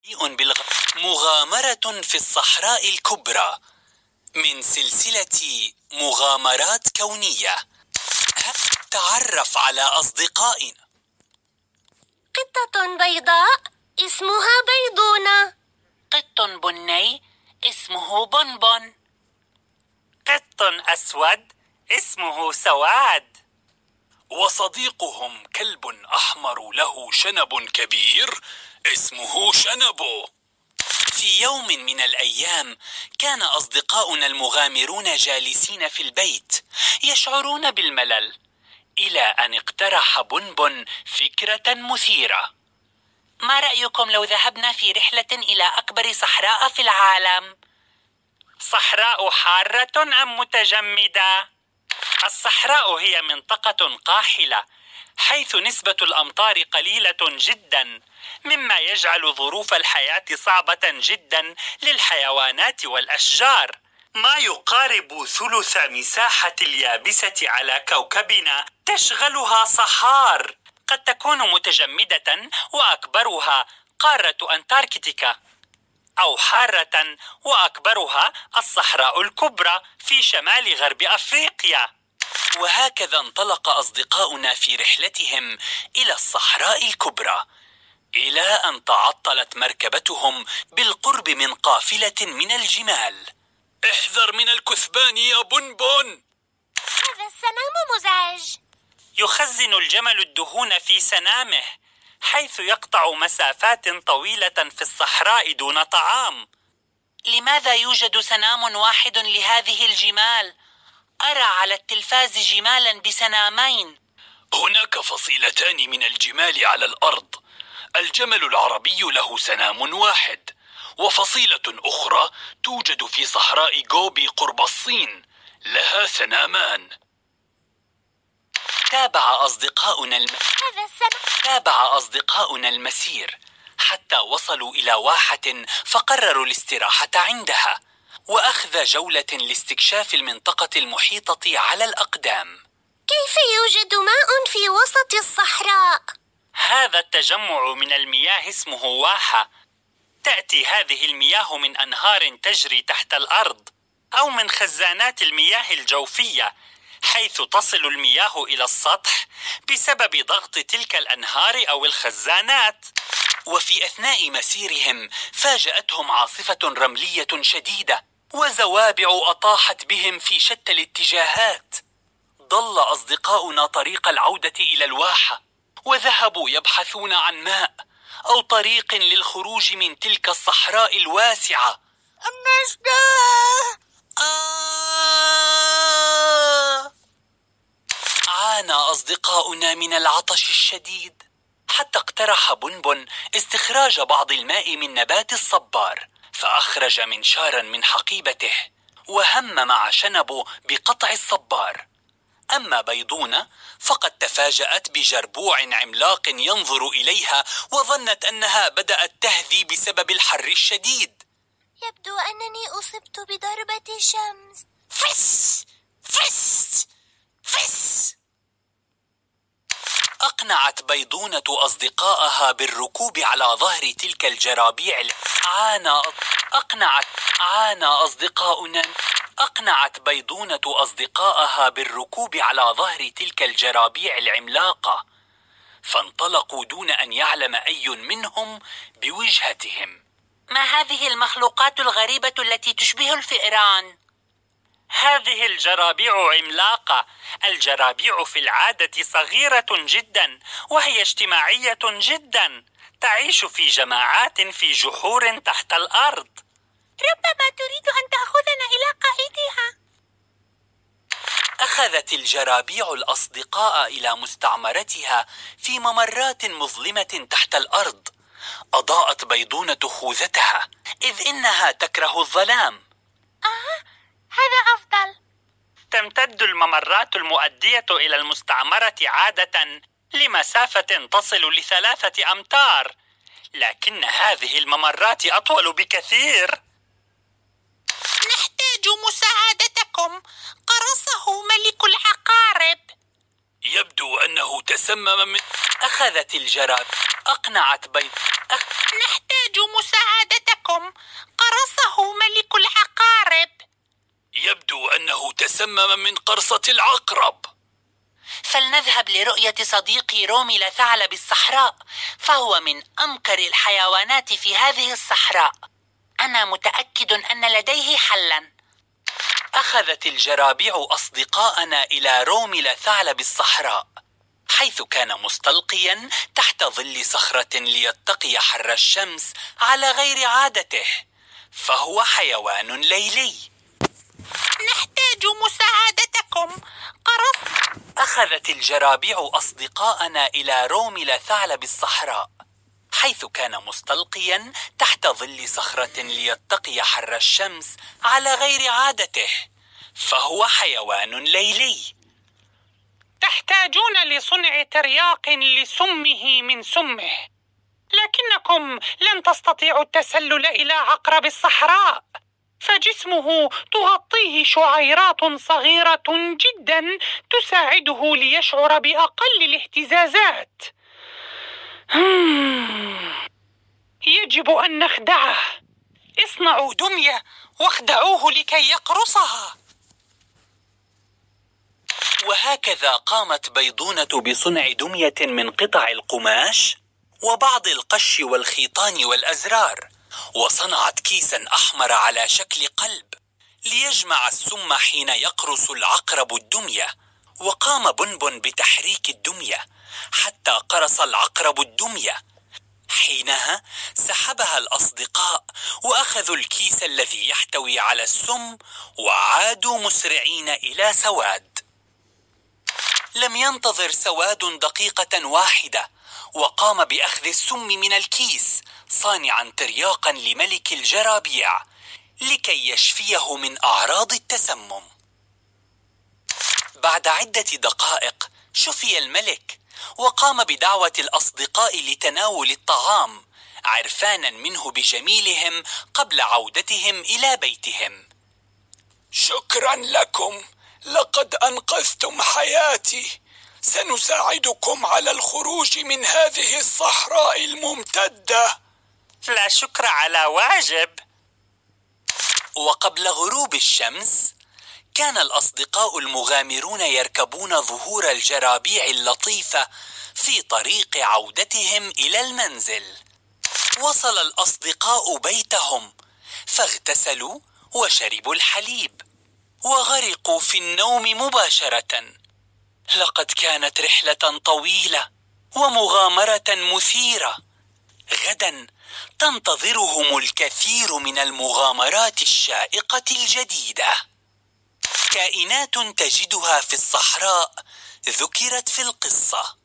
مغامرة في الصحراء الكبرى من سلسلة مغامرات كونية. تعرف على أصدقائنا. قطة بيضاء اسمها بيضونة. قط بني اسمه بنبن. قط أسود اسمه سواد. وصديقهم كلب أحمر له شنب كبير اسمه شنبو. في يوم من الأيام كان أصدقاؤنا المغامرون جالسين في البيت يشعرون بالملل، إلى أن اقترح بنبن فكرة مثيرة. ما رأيكم لو ذهبنا في رحلة إلى أكبر صحراء في العالم؟ صحراء حارة أم متجمدة؟ الصحراء هي منطقة قاحلة حيث نسبة الأمطار قليلة جدا، مما يجعل ظروف الحياة صعبة جدا للحيوانات والأشجار. ما يقارب ثلث مساحة اليابسة على كوكبنا تشغلها صحار، قد تكون متجمدة وأكبرها قارة أنتاركتيكا، أو حارة وأكبرها الصحراء الكبرى في شمال غرب أفريقيا. وهكذا انطلق أصدقاؤنا في رحلتهم إلى الصحراء الكبرى، إلى أن تعطلت مركبتهم بالقرب من قافلة من الجمال. احذر من الكثبان يا بنبن. هذا السنام مزعج. يخزن الجمل الدهون في سنامه، حيث يقطع مسافات طويلة في الصحراء دون طعام. لماذا يوجد سنام واحد لهذه الجمال؟ أرى على التلفاز جمالا بسنامين. هناك فصيلتان من الجمال على الأرض. الجمل العربي له سنام واحد، وفصيلة أخرى توجد في صحراء جوبي قرب الصين لها سنامان. تابع أصدقاؤنا المسير حتى وصلوا إلى واحة فقرروا الاستراحة عندها وأخذ جولة لاستكشاف المنطقة المحيطة على الأقدام. كيف يوجد ماء في وسط الصحراء؟ هذا التجمع من المياه اسمه واحة. تأتي هذه المياه من أنهار تجري تحت الأرض أو من خزانات المياه الجوفية، حيث تصل المياه إلى السطح بسبب ضغط تلك الأنهار أو الخزانات. وفي أثناء مسيرهم فاجأتهم عاصفة رملية شديدة، وزوابع أطاحت بهم في شتى الاتجاهات. ضل أصدقاؤنا طريق العودة إلى الواحة، وذهبوا يبحثون عن ماء أو طريق للخروج من تلك الصحراء الواسعة. عانى أصدقاؤنا من العطش الشديد، حتى اقترح بنبن استخراج بعض الماء من نبات الصبار، فأخرج منشارا من حقيبته وهم مع شنبه بقطع الصبار. أما بيضونة فقد تفاجأت بجربوع عملاق ينظر إليها، وظنت أنها بدأت تهذي بسبب الحر الشديد. يبدو أنني أصبت بضربة شمس. فس فس فس. أقنعت بيضونة أصدقائها بالركوب على ظهر تلك الجرابيع. أقنعت بيضونة أصدقائها بالركوب على ظهر تلك الجرابيع العملاقة، فانطلقوا دون أن يعلم أي منهم بوجهتهم. ما هذه المخلوقات الغريبة التي تشبه الفئران؟ هذه الجرابيع عملاقة. الجرابيع في العادة صغيرة جدا، وهي اجتماعية جدا، تعيش في جماعات في جحور تحت الأرض. ربما تريد أن تأخذنا إلى قائدها. أخذت الجرابيع الأصدقاء إلى مستعمرتها في ممرات مظلمة تحت الأرض. أضاءت بيضونة خوذتها، إذ إنها تكره الظلام. هذا أفضل. تمتد الممرات المؤدية إلى المستعمرة عادة لمسافة تصل ل3 أمتار، لكن هذه الممرات أطول بكثير. نحتاج مساعدتكم، قرصه ملك العقارب. يبدو أنه تسمم من... أخذت الجراب. أقنعت نحتاج مساعدتكم. المسمم من قرصة العقرب. فلنذهب لرؤية صديقي روميل ثعلب الصحراء، فهو من أمكر الحيوانات في هذه الصحراء. أنا متأكد أن لديه حلاً. أخذت الجرابيع أصدقاءنا إلى روميل ثعلب الصحراء، حيث كان مستلقيا تحت ظل صخرة ليتقي حر الشمس على غير عادته، فهو حيوان ليلي. نحتاج مساعدتكم. أخذت الجرابيع أصدقاءنا إلى روميل ثعلب الصحراء، حيث كان مستلقيا تحت ظل صخرة ليتقي حر الشمس على غير عادته، فهو حيوان ليلي. تحتاجون لصنع ترياق لسمه من سمه، لكنكم لن تستطيعوا التسلل إلى عقرب الصحراء، فجسمه تغطيه شعيرات صغيرة جدا تساعده ليشعر بأقل الاهتزازات. يجب أن نخدعه. اصنعوا دمية واخدعوه لكي يقرصها. وهكذا قامت بيضونة بصنع دمية من قطع القماش وبعض القش والخيطان والأزرار، وصنعت كيسا أحمر على شكل قلب ليجمع السم حين يقرص العقرب الدمية. وقام بنبن بتحريك الدمية حتى قرص العقرب الدمية. حينها سحبها الأصدقاء وأخذوا الكيس الذي يحتوي على السم وعادوا مسرعين إلى سواد. لم ينتظر سواد دقيقة واحدة وقام بأخذ السم من الكيس، صانعا ترياقا لملك الجرابيع لكي يشفيه من أعراض التسمم. بعد عدة دقائق شفي الملك، وقام بدعوة الأصدقاء لتناول الطعام، عرفانا منه بجميلهم قبل عودتهم إلى بيتهم. شكرا لكم، لقد أنقذتم حياتي. سنساعدكم على الخروج من هذه الصحراء الممتدة. لا شكر على واجب. وقبل غروب الشمس كان الأصدقاء المغامرون يركبون ظهور الجرابيع اللطيفة في طريق عودتهم إلى المنزل. وصل الأصدقاء بيتهم فاغتسلوا وشربوا الحليب وغرقوا في النوم مباشرة. لقد كانت رحلة طويلة ومغامرة مثيرة. غدا تنتظرهم الكثير من المغامرات الشائقة الجديدة. كائنات تجدها في الصحراء ذكرت في القصة: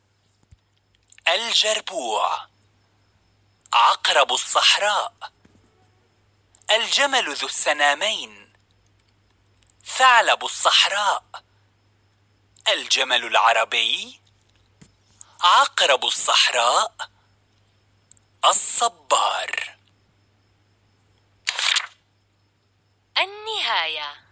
الجربوع، عقرب الصحراء، الجمل ذو السنامين، ثعلب الصحراء، الجمل العربي، عقرب الصحراء، الصبار. النهاية.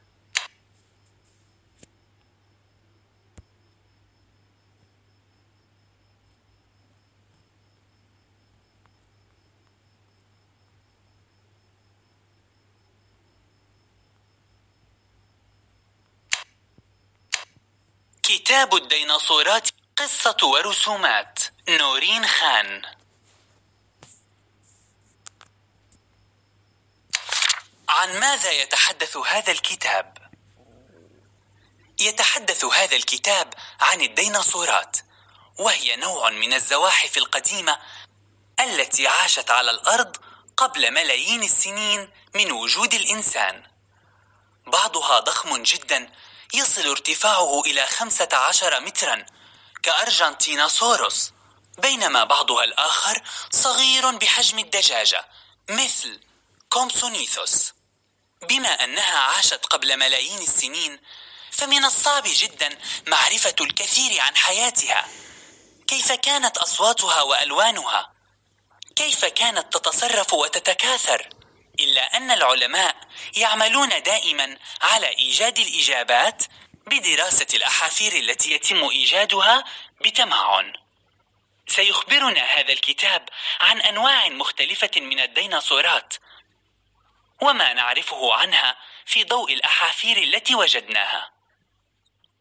كتاب الديناصورات، قصة ورسومات، نورين خان. عن ماذا يتحدث هذا الكتاب؟ يتحدث هذا الكتاب عن الديناصورات، وهي نوع من الزواحف القديمة التي عاشت على الأرض قبل ملايين السنين من وجود الإنسان. بعضها ضخم جدا يصل ارتفاعه إلى 15 مترا كأرجنتينوسوروس، بينما بعضها الآخر صغير بحجم الدجاجة مثل كومسونيثوس. بما أنها عاشت قبل ملايين السنين، فمن الصعب جدا معرفة الكثير عن حياتها. كيف كانت أصواتها وألوانها؟ كيف كانت تتصرف وتتكاثر؟ إلا أن العلماء يعملون دائما على إيجاد الإجابات بدراسة الأحافير التي يتم إيجادها بتمعن. سيخبرنا هذا الكتاب عن أنواع مختلفة من الديناصورات وما نعرفه عنها في ضوء الأحافير التي وجدناها.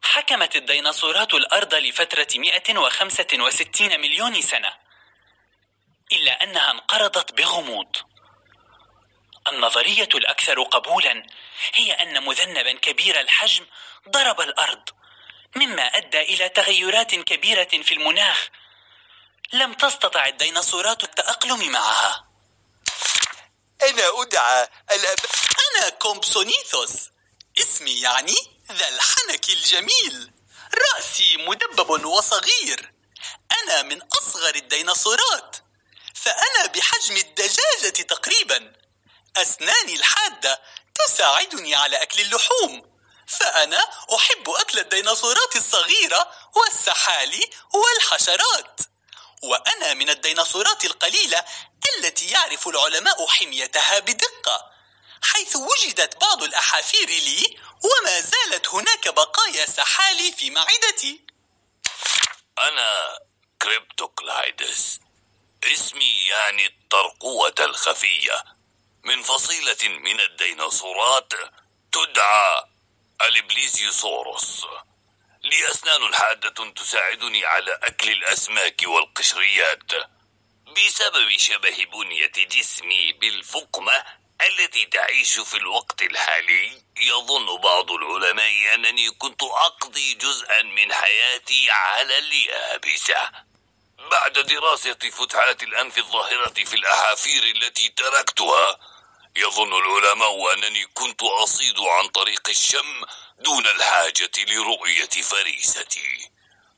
حكمت الديناصورات الأرض لفترة 165 مليون سنة، إلا أنها انقرضت بغموض. النظرية الأكثر قبولا هي أن مذنبا كبير الحجم ضرب الأرض، مما أدى إلى تغيرات كبيرة في المناخ لم تستطع الديناصورات التأقلم معها. أنا أدعى أنا كومبسونيثوس، اسمي يعني ذا الحنك الجميل، رأسي مدبب وصغير، أنا من أصغر الديناصورات، فأنا بحجم الدجاجة تقريبا، أسناني الحادة تساعدني على أكل اللحوم، فأنا أحب أكل الديناصورات الصغيرة والسحالي والحشرات، وأنا من الديناصورات القليلة التي يعرف العلماء حميتها بدقة، حيث وجدت بعض الأحافير لي وما زالت هناك بقايا سحالي في معدتي. أنا كريبتوكلايدس، اسمي يعني الترقوة الخفية، من فصيلة من الديناصورات تدعى الإبليزيوسوروس. لي أسنان حادة تساعدني على أكل الأسماك والقشريات. بسبب شبه بنية جسمي بالفقمة التي تعيش في الوقت الحالي، يظن بعض العلماء أنني كنت أقضي جزءا من حياتي على اليابسة. بعد دراسة فتحات الأنف الظاهرة في الأحافير التي تركتها، يظن العلماء أنني كنت أصيد عن طريق الشم دون الحاجة لرؤية فريستي.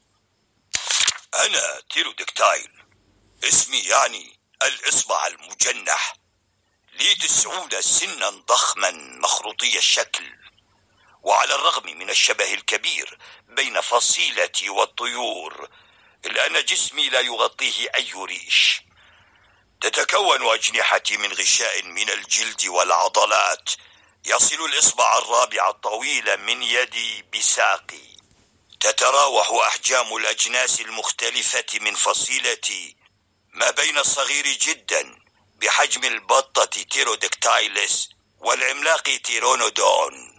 أنا تيرودكتايل، اسمي يعني الإصبع المجنح. لي 90 سنا ضخما مخروطي الشكل، وعلى الرغم من الشبه الكبير بين فصيلتي والطيور، إلا أن جسمي لا يغطيه أي ريش. تتكون أجنحتي من غشاء من الجلد والعضلات يصل الإصبع الرابع الطويل من يدي بساقي. تتراوح أحجام الأجناس المختلفة من فصيلتي ما بين الصغير جدا بحجم البطة تيرودكتايلس والعملاق تيرونودون.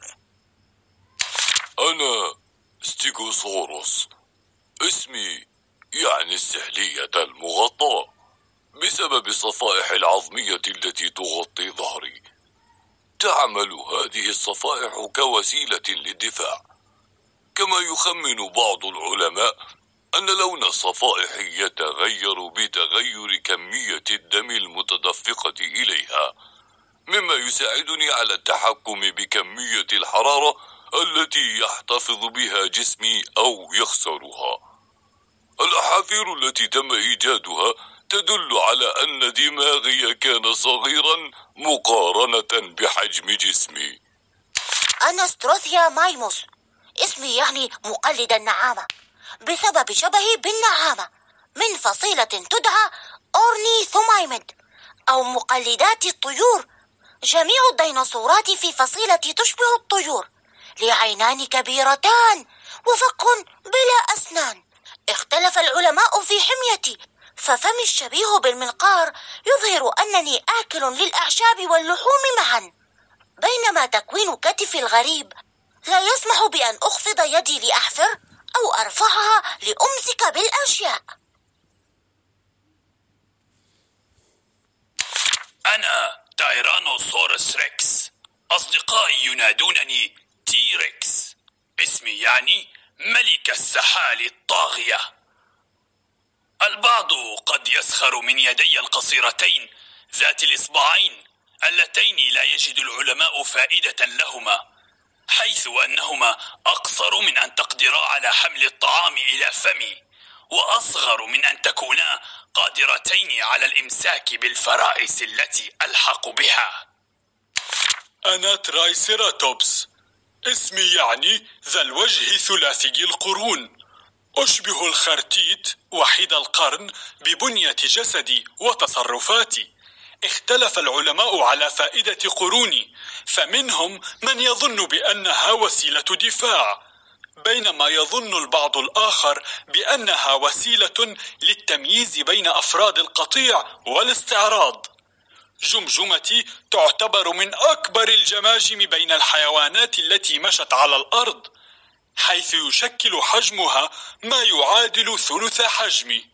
أنا ستيغوسوروس، اسمي يعني السحلية المغطاة، بسبب الصفائح العظمية التي تغطي ظهري. تعمل هذه الصفائح كوسيلة للدفاع، كما يخمن بعض العلماء أن لون الصفائح يتغير بتغير كمية الدم المتدفقة إليها، مما يساعدني على التحكم بكمية الحرارة التي يحتفظ بها جسمي أو يخسرها. الأحافير التي تم إيجادها تدل على أن دماغي كان صغيرا مقارنة بحجم جسمي. أنا ستروثيا مايموس، اسمي يعني مقلد النعامة، بسبب شبهي بالنعامة، من فصيلة تدعى أورنيثومايميد أو مقلدات الطيور. جميع الديناصورات في فصيلة تشبه الطيور، لي عينان كبيرتان وفك بلا أسنان. اختلف العلماء في حميتي، ففمي الشبيه بالمنقار يظهر أنني آكل للأعشاب واللحوم معا، بينما تكوين كتفي الغريب لا يسمح بأن أخفض يدي لأحفر أو أرفعها لأمسك بالأشياء. أنا تايرانوسورس ريكس، أصدقائي ينادونني تيركس، اسمي يعني ملك السحال الطاغية. البعض قد يسخر من يدي القصيرتين ذات الإصبعين اللتين لا يجد العلماء فائدة لهما، حيث أنهما أقصر من أن تقدرا على حمل الطعام إلى فمي، وأصغر من أن تكونا قادرتين على الإمساك بالفرائس التي ألحق بها. أنا ترايسيراتوبس، اسمي يعني ذا الوجه ثلاثي القرون، أشبه الخرتيت وحيد القرن ببنية جسدي وتصرفاتي. اختلف العلماء على فائدة قروني، فمنهم من يظن بأنها وسيلة دفاع، بينما يظن البعض الآخر بأنها وسيلة للتمييز بين أفراد القطيع والاستعراض. جمجمتي تعتبر من أكبر الجماجم بين الحيوانات التي مشت على الأرض، حيث يشكل حجمها ما يعادل ثلث حجمي.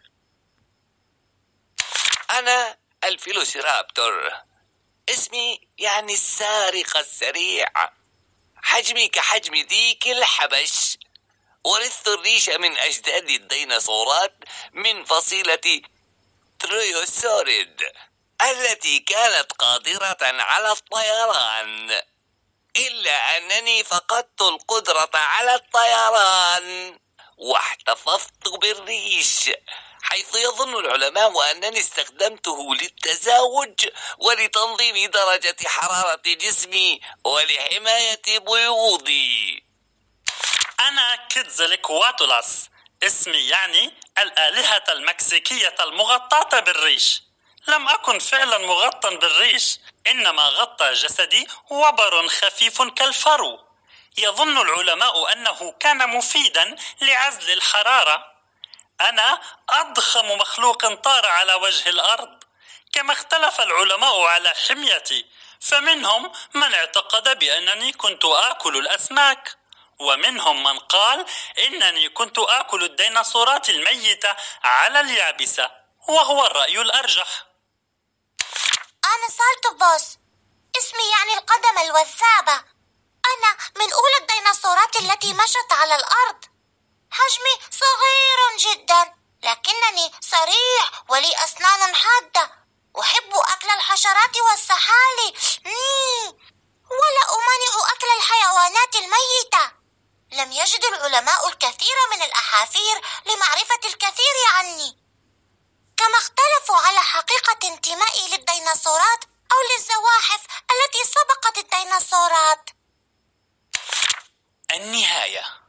أنا الفيلوسيرابتور، اسمي يعني السارق السريع. حجمي كحجم ديك الحبش. ورثت الريش من أجداد الديناصورات من فصيلة تريوسوريد التي كانت قادرة على الطيران، إلا أنني فقدت القدرة على الطيران واحتفظت بالريش، حيث يظن العلماء أنني استخدمته للتزاوج ولتنظيم درجة حرارة جسمي ولحماية بيوضي. أنا كيتزلكواتولاس، اسمي يعني الآلهة المكسيكية المغطاة بالريش. لم أكن فعلا مغطى بالريش، إنما غطى جسدي وبر خفيف كالفرو. يظن العلماء أنه كان مفيدا لعزل الحرارة. أنا أضخم مخلوق طار على وجه الأرض. كما اختلف العلماء على حميتي، فمنهم من اعتقد بأنني كنت آكل الأسماك، ومنهم من قال إنني كنت آكل الديناصورات الميتة على اليابسة، وهو الرأي الأرجح. أنا سالتوبوس، اسمي يعني القدم الوثابة. أنا من أولى الديناصورات التي مشت على الأرض. حجمي صغير جدا، لكنني سريع ولي أسنان حادة. أحب أكل الحشرات والسحالي، ولا أمانع أكل الحيوانات الميتة. لم يجد العلماء الكثير من الأحافير لمعرفة الكثير عني، كما اختلفوا على حقيقة انتمائي للديناصورات أو للزواحف التي سبقت الديناصورات. النهاية.